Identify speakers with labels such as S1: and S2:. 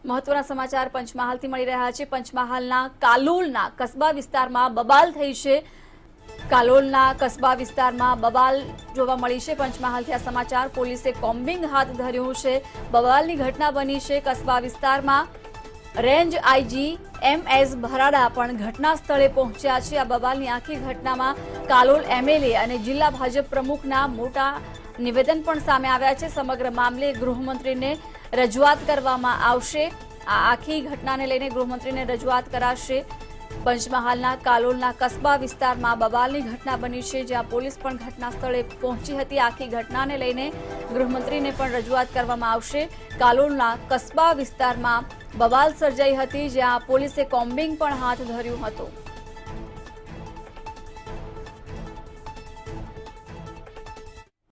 S1: મહત્વના સમાચાર પંચમહાલથી મળી રહ્યા છે। પંચમહાલના કાલોલના કસ્બા વિસ્તારમાં બબાલ થઈ છે। કાલોલના કસ્બા વિસ્તારમાં બબાલ જોવા મળી છે। પંચમહાલથી આ સમાચાર। પોલીસે કોમ્બિંગ હાથ ધર્યું છે। બબાલની ઘટના બની છે કસ્બા વિસ્તારમાં। રેન્જ આઈજી MS ભરાડા પણ ઘટના સ્થળે પહોંચ્યા છે। આ બબાલની આખી ઘટનામાં કાલોલ MLA અને જિલ્લા ભાજપ પ્રમુખના મોટા નિવેદન પણ સામે આવ્યા છે। સમગ્ર મામલે ગૃહમંત્રીને રજૂઆત કરવામાં આવશે। આ આખી ઘટનાને લઈને ગૃહમંત્રીને રજૂઆત કરાશે। પંચમહાલના કાલોલના કસ્બા વિસ્તારમાં બબાલની ઘટના બની છે, જ્યાં પોલીસ પણ ઘટના સ્થળે પહોંચી હતી। આખી ઘટનાને લઈને ગૃહમંત્રીને પણ રજૂઆત કરવામાં આવશે। કાલોલના કસ્બા વિસ્તારમાં બબાલ સર્જાઈ હતી, જ્યાં પોલીસે કોમ્બિંગ પણ હાથ ધર્યું હતું।